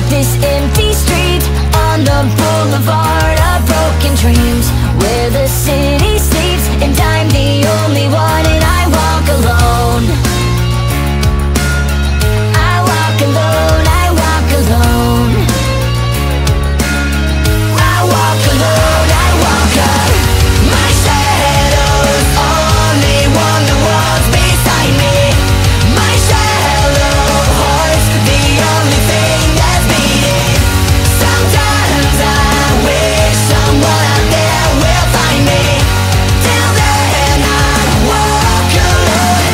this empty street on the boulevard of broken dreams, where the city sleeps and I'm the only one, and I walk alone. I walk alone, I walk alone. I walk alone, I walk alone. My shadow's only one that walks beside me. My shallow heart's the only thing that's beating. Sometimes I wish someone out there will find me. Till then I walk alone.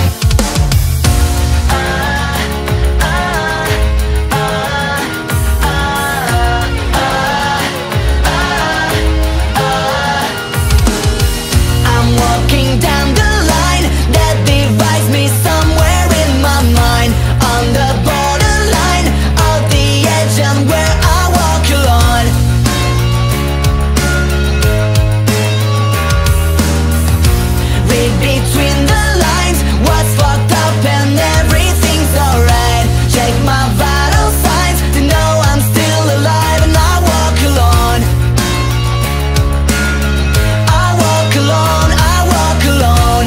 I'm walking down the line that divides me somewhere in my mind, on the borderline of the edge and where I walk alone. Read between the lines what's fucked up and everything's alright. Check my vital signs to know I'm still alive, and I walk alone. I walk alone, I walk alone.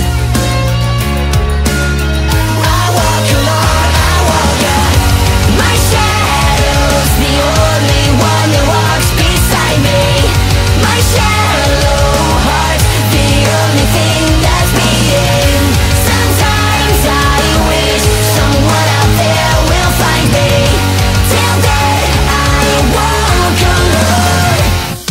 I walk alone, I walk alone. My shadow's the only one that walks beside me. My shallow heart's the only thing that's beating. Sometimes I wish someone out there will find me. Till then I walk alone.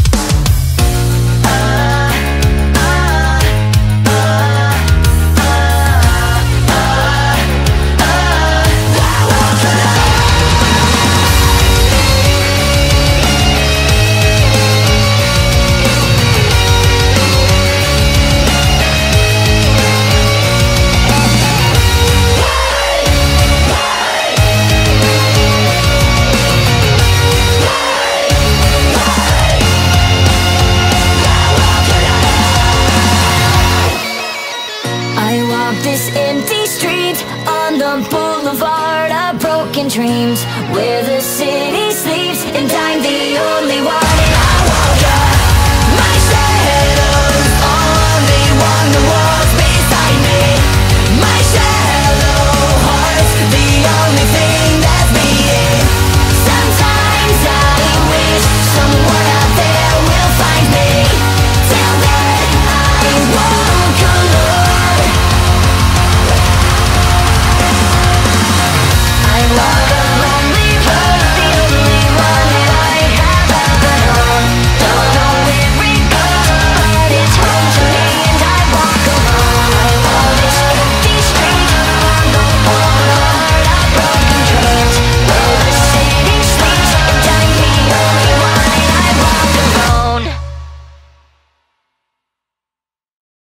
I walk this empty street on the boulevard of broken dreams, where the city sleeps and I'm the only one.